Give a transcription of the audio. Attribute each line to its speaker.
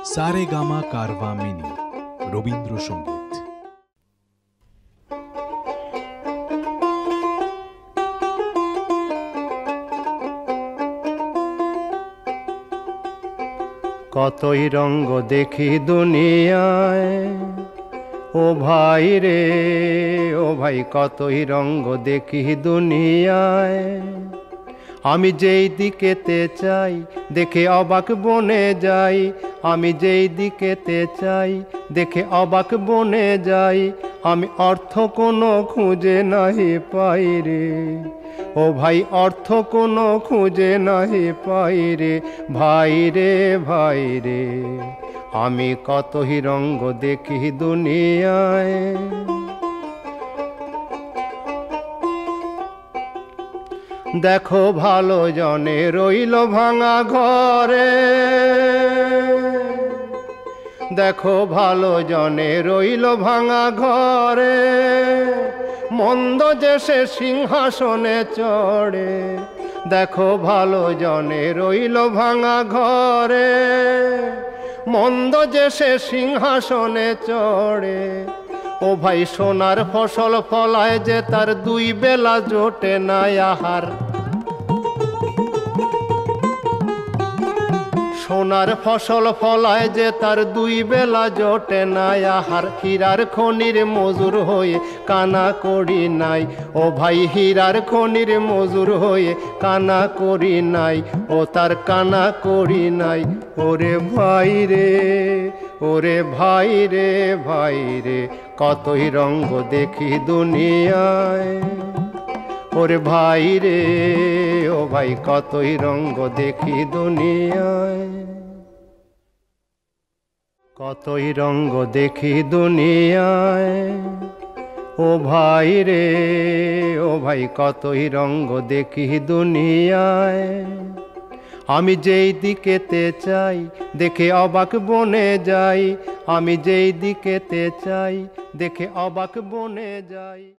Speaker 1: Saregama Carvaan mini Rabindrasangeet.
Speaker 2: কতই রঙ্গ দেখি দুনিয়ায়, ও ভাই রে ও ভাই, কতই রঙ্গ দেখি দুনিয়ায়। আমি যেই দিকেতে চাই দেখে অবাক বনে যাই, আমি যেই দিকেতে চাই দেখে অবাক বনে যাই। আমি অর্থ কোনো খুঁজে নাহি পাই রে, ও ভাই অর্থ কোনো খুঁজে নাহি পাই রে। ভাই রে ভাই রে, আমি কতই রঙ্গ দেখি দুনিয়ায়। দেখো ভালো জনে রইল ভাঙা ঘরে, দেখো ভালো জনে রইল ভাঙা ঘরে। মন্দ যে সে সিংহাসনে চড়ে, দেখো ভালো জনে রইল ভাঙা ঘরে। মন্দ যে সে সিংহাসনে চড়ে, ও ভাই সোনার ফসল ফলায় যে তার দুই বেলা জোটে না আহার। সোনার ফসল ফলায় যে তার দুই বেলা জোটে না আহার। হীরার খনির মজুর হয়ে কানা করি নাই, ও ভাই হীরার খনির মজুর হয়ে কানা করি নাই, ও তার কানা করি নাই। ওরে ভাই রে ওরে ভাই রে ভাই রে, কতই রঙ্গ দেখি দুনিয়ায়। ওরে ভাই রে ও ভাই, কতই রঙ্গ দেখি দুনিয়ায়। কতই রঙ্গ দেখি দুনিয়ায়, ও ভাই রে ও ভাই, কতই রঙ্গ দেখি দুনিয়ায়। আমি যেই দিকেতে চাই দেখে অবাক বনে যাই, আমি যেই দিকেতে চাই দেখে অবাক বনে যাই।